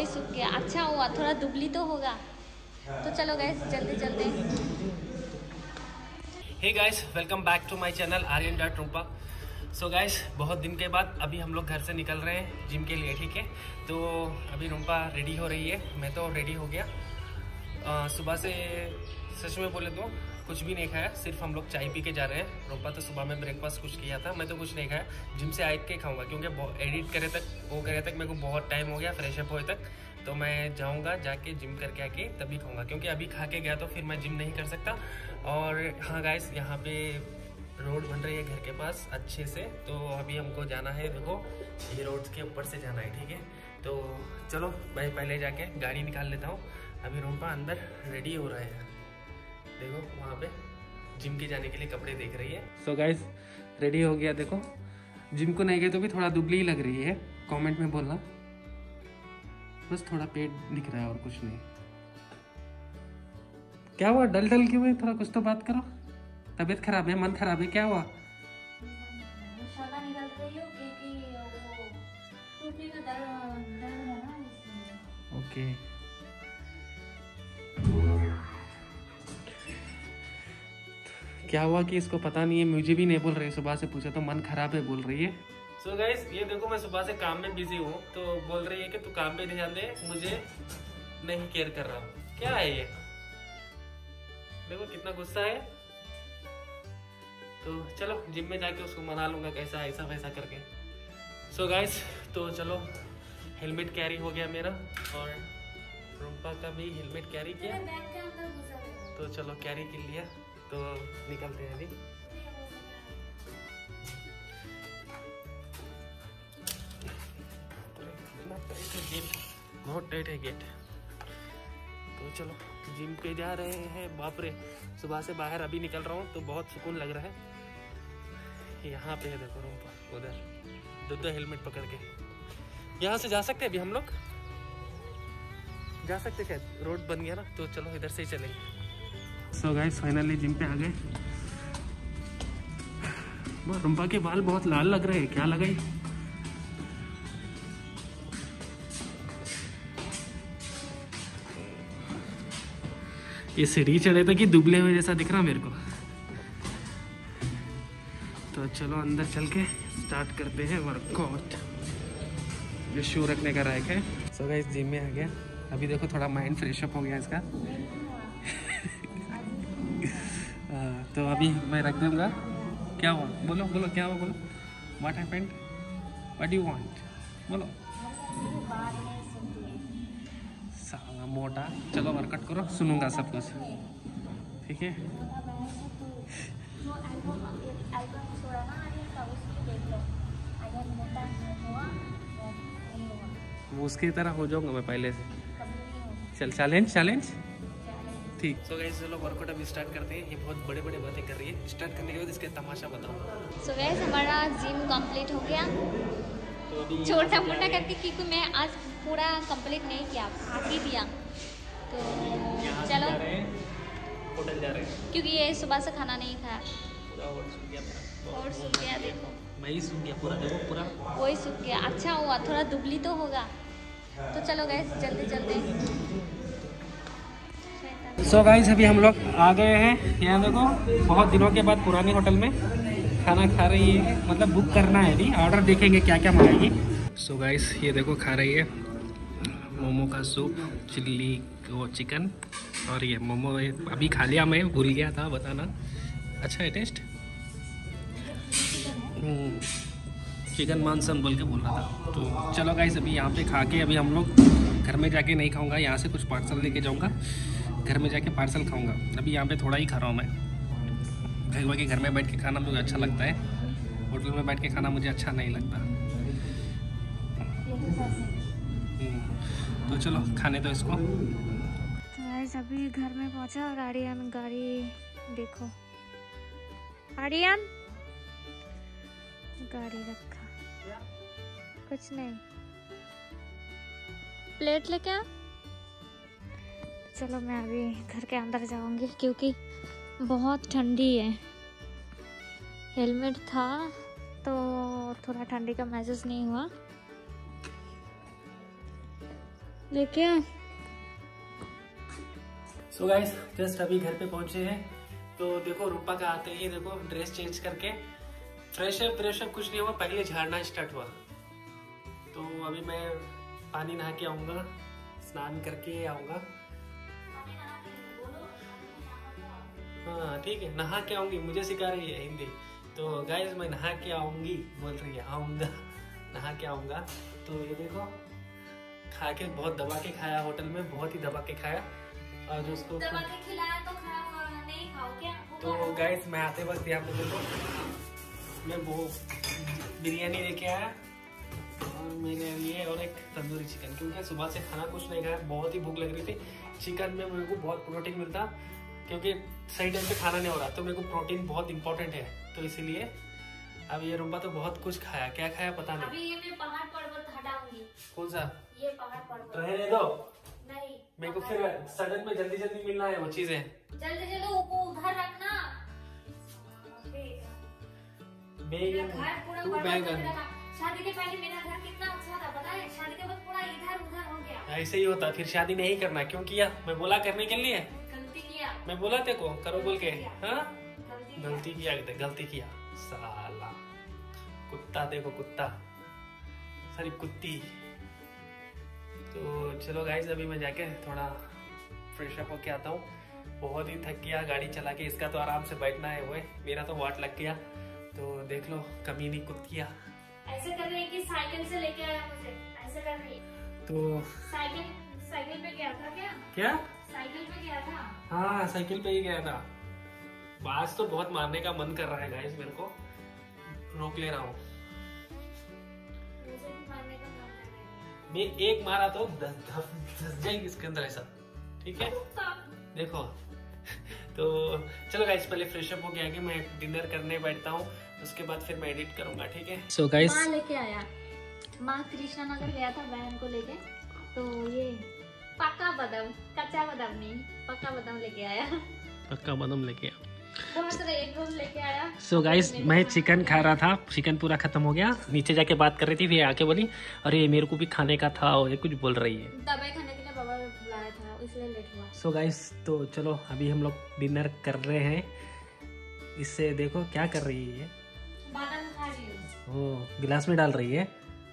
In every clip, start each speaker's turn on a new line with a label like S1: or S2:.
S1: वही सूख गया। अच्छा हुआ, थोड़ा दुबली तो होगा। तो चलो गैस जल्दी चलते हैं।
S2: Hey guys, welcome back to my channel Aryan dot Rupa. So guys, बहुत दिन के बाद अभी हम लोग घर से निकल रहे हैं जिम के लिए, ठीक है। तो अभी रूपा रेडी हो रही है, मैं तो रेडी हो गया। सुबह से सच में बोले तो कुछ भी नहीं खाया, सिर्फ हम लोग चाय पी के जा रहे हैं। रूपा तो सुबह में ब्रेकफास्ट कुछ किया था, मैं तो कुछ नहीं खाया। जिम से आए के खाऊंगा क्योंकि एडिट करे तक वो करे तक मेरे को बहुत टाइम हो गया, फ्रेश अप होए तक। तो मैं जाऊंगा, जाके जिम करके आके तभी खाऊंगा, क्योंकि अभी खा के गया तो फिर मैं जिम नहीं कर सकता। और हाँ गाइस, यहाँ पे रोड बन रही है घर के पास अच्छे से, तो अभी हमको जाना है। देखो ये रोड के ऊपर से जाना है, ठीक है। तो चलो मैं पहले जाके गाड़ी निकाल लेता हूँ। अभी रूपा अंदर रेडी हो रहा है, देखो वहाँ पे जिम के जाने के लिए कपड़े देख रही है। सो गाइस, रेडी हो गया। देखो जिम को नहीं गए तो भी थोड़ा दुबली ही लग रही है, कमेंट में बोलना। बस थोड़ा पेट दिख रहा है और कुछ नहीं। क्या हुआ, डल डल क्यों है? थोड़ा कुछ तो बात करो। तबीयत खराब है, मन खराब है, क्या हुआ?
S1: निकल रही हो क्योंकि वो टूटने का दर्द है ना, इसलिए।
S2: ओके। क्या हुआ कि इसको पता नहीं है, मुझे भी नहीं बोल रही। सुबह से पूछा तो मन खराब है बोल रही है। सो गाइस, ये देखो मैं सुबह से काम में बिजी हूँ, तो बोल रही है कि तू काम पे ध्यान दे, मुझे नहीं केयर कर रहा। क्या है ये? देखो कितना गुस्सा है। तो चलो जिम में जाके उसको मना लूंगा कैसा ऐसा वैसा करके। सो गाइस, तो चलो हेलमेट कैरी हो गया मेरा, और रूपा का भी हेलमेट कैरी किया। तो चलो कैरी कर लिया, तो निकलते हैं अभी। गेट बहुत टाइट है गेट। तो चलो जिम पे जा रहे हैं। बाप रे, सुबह से बाहर अभी निकल रहा हूँ तो बहुत सुकून लग रहा है। यहाँ पे है देखो रूपा, उधर दो हेलमेट पकड़ के। यहाँ से जा सकते हैं अभी हम लोग, जा सकते क्या? रोड बन गया ना, तो चलो इधर से ही चलेंगे। सो गाइस, फाइनली जिम पे आ गए। रूपा के बाल बहुत लाल लग रहे हैं, क्या लगाई? ये सीढ़ी चढ़े तो कि दुबले हुए जैसा दिख रहा मेरे को। तो चलो अंदर चल के स्टार्ट करते हैं वर्कआउट। जो शू रखने का रैक है। सो गाइस, जिम में आ गया। अभी देखो थोड़ा माइंड फ्रेश अप हो गया इसका। तो अभी मैं रख दूंगा। क्या हुआ बोलो, बोलो क्या हुआ बोलो। What happened, what do you want, बोलो। साला मोटा, चलो वर्कआउट करो, सुनूंगा सब कुछ, ठीक है। वो उसकी तरह हो जाऊंगा मैं पहले से। चल चैलेंज चैलेंज, ठीक। सो गाइस, चलो वर्कआउट अभी स्टार्ट करते हैं। ये बहुत बड़े बड़े बातें कर रही है, स्टार्ट करने के बाद इसके तमाशा बताओ।
S1: सो गाइस, हमारा जिम कंप्लीट हो गया।
S2: तो
S1: छोटा मोटा करके, क्योंकि मैं आज पूरा कंप्लीट नहीं किया, भाग ही दिया। तो चलो
S2: होटल जा रहे हैं,
S1: क्योंकि ये सुबह से खाना नहीं खाया
S2: पूरा और सूख गया,
S1: और सूख गया। देखो
S2: मैं ही सूख गया पूरा, देखो पूरा
S1: वही सूख गया। अच्छा हुआ, थोड़ा दुबली तो होगा। तो चलो गैस जल्दी चलते हैं।
S2: सो गाइस, अभी हम लोग आ गए हैं। यहाँ देखो बहुत दिनों के बाद पुरानी होटल में खाना खा रही है, मतलब बुक करना है अभी, ऑर्डर देखेंगे क्या क्या मंगाएगी। सो गाइस, ये देखो खा रही है मोमो का सूप, चिल्ली वो चिकन, और ये मोमो अभी खा लिया, मैं भूल गया था बताना। अच्छा है टेस्ट, चिकन मानसन बोल के बोल रहा था। तो चलो गाइस, अभी यहाँ पे खा के अभी हम लोग घर में जाके नहीं खाऊंगा, यहाँ से कुछ पार्सल लेके जाऊंगा, घर में जाके पार्सल खाऊंगा। अभी यहाँ पे थोड़ा ही खा रहा हूँ मैं, क्योंकि घर में बैठ के खाना मुझे अच्छा लगता है, होटल में बैठ के खाना मुझे अच्छा नहीं लगता। तो चलो खाने दो इसको।
S1: तो अभी घर में पहुंचा और आर्यन गाड़ी देखो, आर्यन गाड़ी रखा, कुछ नहीं, प्लेट लेके आ। चलो मैं अभी घर के अंदर जाऊंगी क्योंकि बहुत ठंडी है। हेलमेट था तो थोड़ा ठंडी का महसूस नहीं हुआ। लेके आ।
S2: सो गाइस जस्ट अभी घर पे पहुंचे हैं। तो देखो रूपा का आते ही देखो ड्रेस चेंज करके फ्रेश अप कुछ नहीं हुआ, पहले झाड़ना स्टार्ट हुआ। तो अभी मैं पानी नहा के आऊंगा, स्नान करके आऊंगा। हाँ ठीक है, नहा के आऊंगी, मुझे सिखा रही है हिंदी। तो गाइस मैं नहा के आऊंगी बोल रही है, आऊंगा नहा के आऊंगा। तो ये देखो खा के बहुत दबा के खाया, होटल में बहुत ही दबा के खाया। और जो उसको
S1: दबा के खिलाया तो नहीं खाओ क्या?
S2: तो गाइस मैं आते वक्त यहाँ पे देखो मैं वो बिरयानी लेके आया और मेरे लिए और एक तंदूरी चिकन, क्योंकि सुबह से खाना कुछ नहीं खाया, बहुत ही भूख लग रही थी। चिकन में मेरे को बहुत प्रोटीन मिलता, क्योंकि सही टाइम पे खाना नहीं हो रहा, तो मेरे को प्रोटीन बहुत इंपॉर्टेंट है, तो इसीलिए। अब ये रूपा तो बहुत कुछ खाया, क्या खाया पता नहीं।
S1: अभी ये मैं पहाड़ पर्वत हटाऊंगी।
S2: कौन सा?
S1: ये पहाड़ पर्वत
S2: रहने दो,
S1: नहीं
S2: मेरे को फिर सडन में जल्दी मिलना है वो चीजें।
S1: जल्दी उधर रखना।
S2: तू बैगन
S1: शादी के पहले मेरा घर कितना अच्छा था पता है? शादी के बाद पूरा इधर उधर हो गया।
S2: ऐसे ही होता, फिर शादी नहीं करना। क्यों किया? मैं बोला करने के लिए,
S1: गलती किया।
S2: मैं बोला तेरे को करो बोल के। हाँ
S1: गलती
S2: गलती किया साला कुत्ता, देखो कुत्ता सारी कुत्ती। तो चलो गाइस अभी मैं जाके थोड़ा फ्रेश अप होके आता हूँ। बहुत ही थक गया गाड़ी चला के, इसका तो आराम से बैठना है वो, मेरा तो वाट लग गया। तो देख लो कमीनी कुत्तिया
S1: ऐसे कर रही है कि साइकिल से लेके आया मुझे, ऐसे कर रही है।
S2: तो
S1: साइकिल पे गया था
S2: क्या?
S1: साइकिल पे गया था।
S2: हाँ साइकिल पे ही गया था। आज तो बहुत मारने का मन कर रहा है गाइस, मेरे को रोक ले रहा हूँ।
S1: मुझे भी मारने का मन कर रहा है।
S2: मैं एक मारा तो 10 जाएंगे इसके अंदर ऐसा, ठीक है देखो। तो चलो गाइस पहले फ्रेश अप हो गया कि मैं डिनर करने बैठता हूँ, उसके बाद फिर मैं एडिट करूंगा, ठीक है। सो गाइस
S1: माँ लेके आया, माँ कृष्णा नगर गया था बहन को लेके, तो ये पक्का बादाम, कच्चा बादाम नहीं पक्का बादाम लेके आया।
S2: पक्का बादाम लेके आया,
S1: बहुत सारे एग रोल लेके आया।
S2: सो गाइस मैं चिकन खा रहा था, चिकन पूरा खत्म हो गया। नीचे जाके बात कर रही थी, फिर आके बोली अरे मेरे को भी खाने का था, और ये कुछ बोल रही है।
S1: दवाई खाने के लिए बाबा बुलाया था, इसलिए लेट हुआ।
S2: सो गाइस तो चलो अभी हम लोग डिनर कर रहे हैं। इससे देखो क्या कर रही है,
S1: बादाम खा रही हूँ।
S2: वो गिलास में डाल रही है।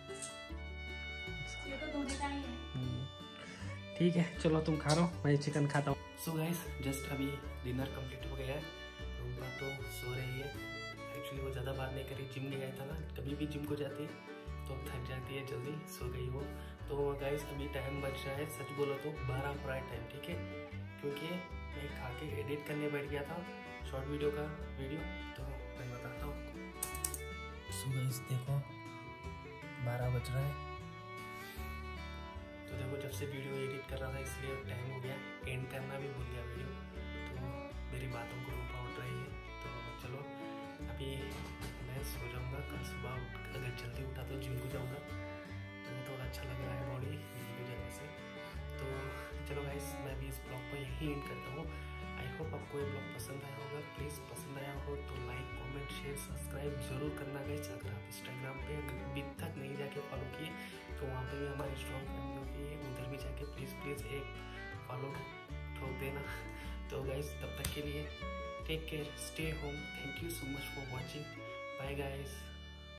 S1: ये तो धोने का ही है।
S2: ठीक है चलो तुम खा लो, मैं चिकन खाता हूँ। सो गाइस जस्ट अभी डिनर कंप्लीट हो गया है। रूपा तो सो रही है, एक्चुअली वो ज़्यादा बात नहीं करी, जिम नहीं गया था ना, कभी भी जिम को जाती है तो थक जाती है जल्दी, सो गई वो। तो गाइस अभी टाइम बच रहा है, सच बोलो तो 12 हो रहा है टाइम, ठीक है, क्योंकि मैं खा के एडिट करने बैठ गया था शॉर्ट वीडियो का वीडियो। तो मैं बताता हूँ। सो गाइस देखो 12 बज रहा है, तो देखो जब से वीडियो एडिट कर रहा था इसलिए टाइम हो गया, एंड करना भी भूल गया वीडियो। तो मेरी बातों को रूपा उठ रही है, तो चलो अभी मैं सो जाऊँगा। कल सुबह अगर जल्दी उठा तो जिम को जाऊँगा, तो थोड़ा अच्छा लग रहा है बॉडी जिम को जाने से। तो चलो गाइस मैं भी इस ब्लॉग को यहीं एंड करता हूँ। आई होप आपको ये ब्लॉग पसंद आया होगा। प्लीज़ पसंद आया हो तो लाइक कमेंट शेयर सब्सक्राइब जरूर करना गाइस। अगर आप इंस्टाग्राम पे अभी तक नहीं जाके फॉलो किए तो वहाँ पे भी हमारे स्ट्रॉन्ग फैमिली होती है, उधर भी जाके प्लीज़ एक फॉलो ठोक देना। तो गाइस तब तक के लिए take care, stay home, thank you so much for watching, bye guys.